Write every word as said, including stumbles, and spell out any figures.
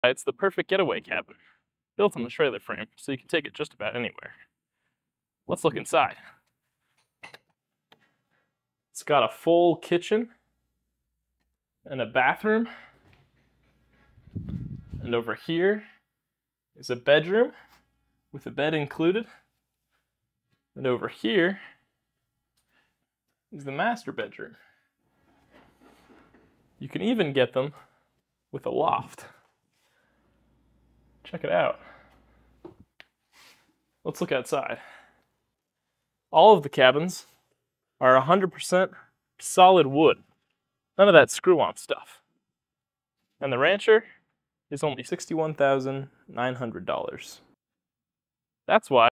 It's the perfect getaway cabin, built on the trailer frame, so you can take it just about anywhere. Let's look inside. It's got a full kitchen and a bathroom. And over here is a bedroom with a bed included. And over here is the master bedroom. You can even get them with a loft. Check it out. Let's look outside. All of the cabins are one hundred percent solid wood. None of that screw-on stuff. And the rancher is only sixty-one thousand nine hundred dollars. That's why